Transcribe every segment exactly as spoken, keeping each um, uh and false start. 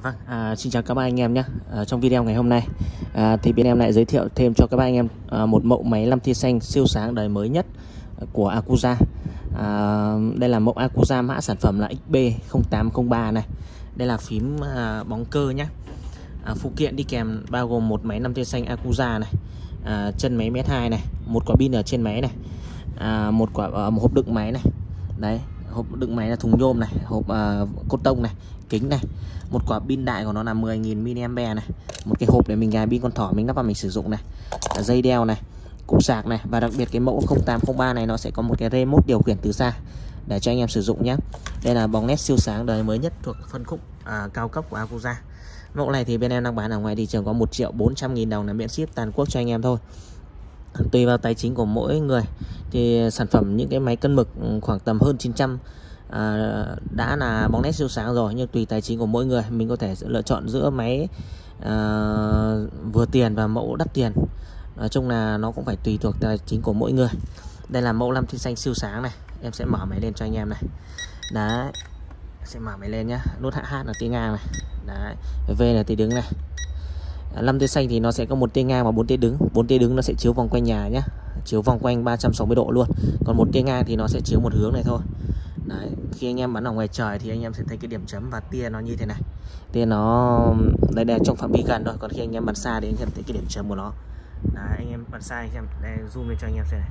Vâng, à, xin chào các bạn anh em nhé. À, trong video ngày hôm nay à, thì bên em lại giới thiệu thêm cho các bạn anh em à, một mẫu máy lăm tia xanh siêu sáng đời mới nhất của Acuza. À, đây là mẫu Acuza mã sản phẩm là X B không tám không ba này. Đây là phím à, bóng cơ nhé. À, phụ kiện đi kèm bao gồm một máy lăm tia xanh Acuza này, à, chân máy mét hai này, một quả pin ở trên máy này, à, một quả à, một hộp đựng máy này. Đấy, hộp đựng máy là thùng nhôm này, hộp uh, cốt tông này, kính này, một quả pin đại của nó là mười nghìn mi li am pe này, một cái hộp để mình gài pin con thỏ mình lắp vào mình sử dụng này, dây đeo này, cục sạc này, và đặc biệt cái mẫu không tám không ba này nó sẽ có một cái remote điều khiển từ xa để cho anh em sử dụng nhé. Đây là bóng led siêu sáng đời mới nhất thuộc phân khúc uh, cao cấp của Acuza. Mẫu này thì bên em đang bán ở ngoài thị trường có một triệu bốn trăm nghìn đồng là miễn ship toàn quốc cho anh em thôi. Tùy vào tài chính của mỗi người thì sản phẩm những cái máy cân mực khoảng tầm hơn chín trăm à, đã là bóng nét siêu sáng rồi, nhưng tùy tài chính của mỗi người mình có thể lựa chọn giữa máy à, vừa tiền và mẫu đắt tiền. Nói chung là nó cũng phải tùy thuộc tài chính của mỗi người. Đây là mẫu lăm tia xanh siêu sáng này, em sẽ mở máy lên cho anh em này. Đấy, sẽ mở máy lên nhá. Nút hạ H là tia ngang này, đấy, V là tia đứng này. Lăm tia xanh thì nó sẽ có một tia ngang và bốn tia đứng. Bốn tia đứng nó sẽ chiếu vòng quanh nhà nhé, chiếu vòng quanh ba trăm sáu mươi độ luôn. Còn một tia ngang thì nó sẽ chiếu một hướng này thôi. Đấy, khi anh em bắn ở ngoài trời thì anh em sẽ thấy cái điểm chấm và tia nó như thế này. Tia nó đây là trong phạm vi gần thôi, còn khi anh em bắn xa thì anh em thấy cái điểm chấm của nó. Đấy, anh em bắn xa anh em đây, zoom lên cho anh em xem này.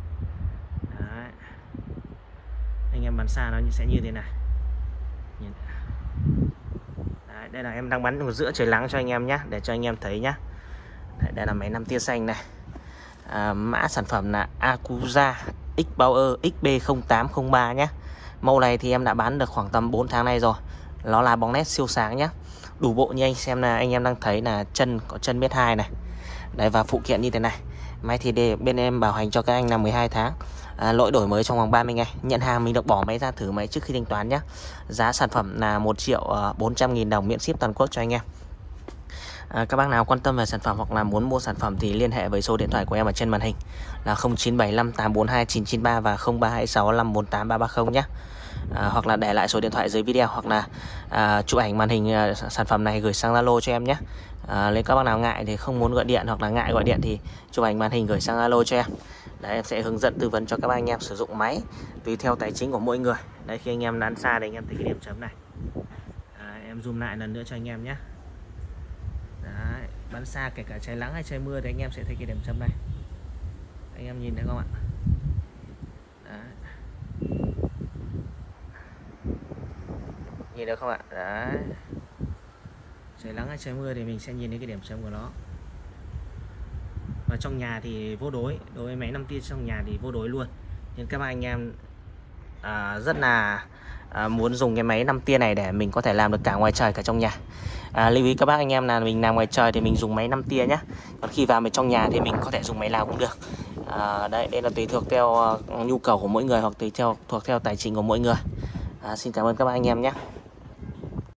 Đấy, anh em bắn xa nó sẽ như thế này. Nhìn. Đấy, đây là em đang bắn ở giữa trời nắng cho anh em nhé, để cho anh em thấy nhá. Đấy, đây là máy lăm tia xanh này, à, mã sản phẩm là Acuza X Power X B không tám không ba nhé. Mẫu này thì em đã bán được khoảng tầm bốn tháng nay rồi. Nó là bóng nét siêu sáng nhé. Đủ bộ như anh xem là anh em đang thấy là chân có chân mét hai này. Đấy, và phụ kiện như thế này. Máy thì để bên em bảo hành cho các anh là mười hai tháng. À, lỗi đổi mới trong vòng ba mươi ngày. Nhận hàng mình được bỏ máy ra thử máy trước khi thanh toán nhé. Giá sản phẩm là một triệu bốn trăm nghìn đồng miễn ship toàn quốc cho anh em. À, các bác nào quan tâm về sản phẩm hoặc là muốn mua sản phẩm thì liên hệ với số điện thoại của em ở trên màn hình là không chín bảy năm tám bốn hai chín chín ba và không ba hai sáu năm bốn tám ba ba không nhé. À, hoặc là để lại số điện thoại dưới video, hoặc là à, chụp ảnh màn hình à, sản phẩm này gửi sang Zalo cho em nhé. À, nếu các bác nào ngại thì không muốn gọi điện hoặc là ngại gọi điện thì chụp ảnh màn hình gửi sang Zalo cho em. Đấy, em sẽ hướng dẫn tư vấn cho các bác anh em sử dụng máy tùy theo tài chính của mỗi người. Đấy, khi anh em bắn xa thì anh em thấy cái điểm chấm này. À, em zoom lại lần nữa cho anh em nhé. Đấy, bắn xa kể cả trời nắng hay trời mưa thì anh em sẽ thấy cái điểm chấm này. Anh em nhìn thấy không ạ? Đấy. Nhìn được không ạ? Đấy. Trời nắng hay trời mưa thì mình sẽ nhìn thấy cái điểm chấm của nó. Và trong nhà thì vô đối, đối với máy lăm tia trong nhà thì vô đối luôn. Nhưng các bạn anh em à, rất là à, muốn dùng cái máy lăm tia này để mình có thể làm được cả ngoài trời cả trong nhà. À, lưu ý các bác anh em là mình làm ngoài trời thì mình dùng máy lăm tia nhé. Còn khi vào trong nhà thì mình có thể dùng máy nào cũng được. À, đây, đây là tùy thuộc theo uh, nhu cầu của mỗi người, hoặc tùy theo thuộc theo tài chính của mỗi người. À, xin cảm ơn các bác anh em nhé.